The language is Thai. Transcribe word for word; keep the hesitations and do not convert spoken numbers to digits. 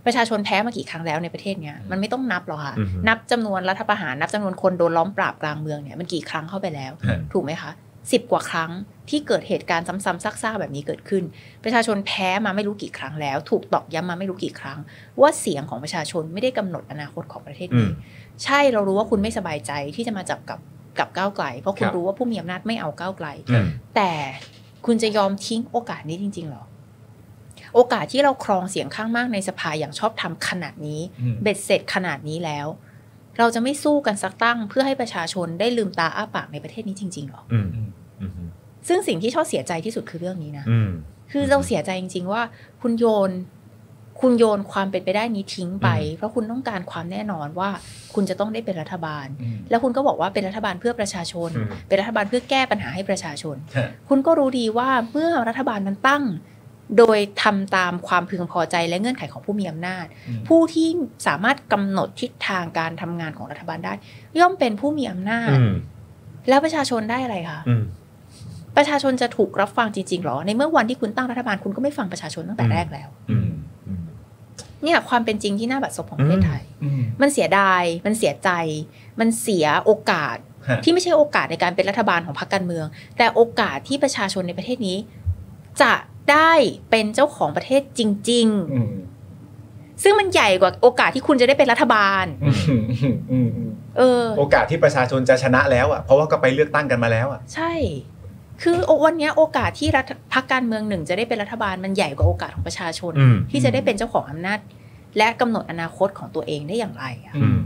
ประชาชนแพ้มากี่ครั้งแล้วในประเทศเนี้ยมันไม่ต้องนับหรอกค่ะนับจำนวนรัฐประหารนับจำนวนคนโดนล้อมปราบกลางเมืองเนี่ยมันกี่ครั้งเข้าไปแล้วถูกไหมคะสิบกว่าครั้งที่เกิดเหตุการณ์ซ้ำๆซากๆแบบนี้เกิดขึ้นประชาชนแพ้มาไม่รู้กี่ครั้งแล้วถูกตอกย้ำมาไม่รู้กี่ครั้งว่าเสียงของประชาชนไม่ได้กำหนดอนาคตของประเทศนี้ใช่เรารู้ว่าคุณไม่สบายใจที่จะมาจับกับกับก้าวไกลเพราะคุณรู้ว่าผู้มีอำนาจไม่เอาก้าวไกลแต่คุณจะยอมทิ้งโอกาสนี้จริงๆหรอโอกาสที่เราครองเสียงข้างมากในสภาอย่างชอบธรรมขนาดนี้เบ็ดเสร็จขนาดนี้แล้วเราจะไม่สู้กันสักตั้งเพื่อให้ประชาชนได้ลืมตาอ้าปากในประเทศนี้จริงๆหรอซึ่งสิ่งที่ชอบเสียใจที่สุดคือเรื่องนี้นะคือเราเสียใจจริงๆว่าคุณโยนคุณโยนความเป็นไปได้นี้ทิ้งไปเพราะคุณต้องการความแน่นอนว่าคุณจะต้องได้เป็นรัฐบาลแล้วคุณก็บอกว่าเป็นรัฐบาลเพื่อประชาชนเป็นรัฐบาลเพื่อแก้ปัญหาให้ประชาชนคุณก็รู้ดีว่าเมื่อรัฐบาลมันตั้งโดยทำตามความพึงพอใจและเงื่อนไขของผู้มีอำนาจผู้ที่สามารถกำหนดทิศทางการทำงานของรัฐบาลได้ย่อมเป็นผู้มีอำนาจแล้วประชาชนได้อะไรคะประชาชนจะถูกรับฟังจริงๆหรอในเมื่อวันที่คุณตั้งรัฐบาลคุณก็ไม่ฟังประชาชนตั้งแต่แรกแล้วเนี่ยความเป็นจริงที่น่าบัดซบของประเทศไทยมันเสียดายมันเสียใจมันเสียโอกาสที่ไม่ใช่โอกาสในการเป็นรัฐบาลของพรรคการเมืองแต่โอกาสที่ประชาชนในประเทศนี้จะได้เป็นเจ้าของประเทศจริงๆซึ่งมันใหญ่กว่าโอกาสที่คุณจะได้เป็นรัฐบาลเออโอกาสที่ประชาชนจะชนะแล้วอ่ะเพราะว่าก็ไปเลือกตั้งกันมาแล้วอ่ะใช่คือวันนี้โอกาสที่รัฐพรรคการเมืองหนึ่งจะได้เป็นรัฐบาลมันใหญ่กว่าโอกาสของประชาชนที่จะได้เป็นเจ้าของอำนาจและกำหนดอนาคตของตัวเองได้อย่างไรอ่ะ